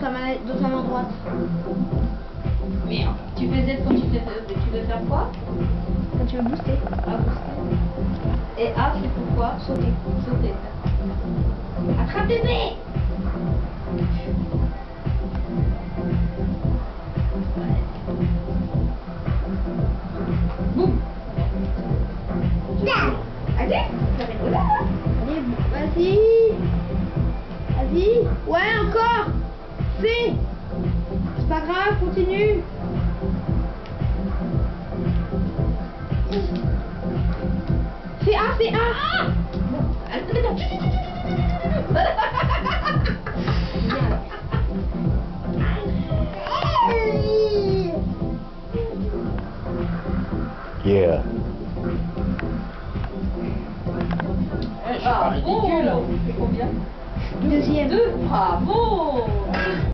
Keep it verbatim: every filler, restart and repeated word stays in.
ta manette, dans ta main droite. Merde. Tu fais Z quand tu fais, tu veux faire quoi? Quand tu veux booster. A booster. Et A c'est pourquoi? Sauter. Sauter. Attrape bébé. Boum. Allez, Allez, vas-y. Vas-y. Ouais, encore. C. C'est pas grave, continue. C'est A, c'est A. Ah, Yeah. c'est pas ridicule. C'est combien? Deuxième. Deux. Bravo.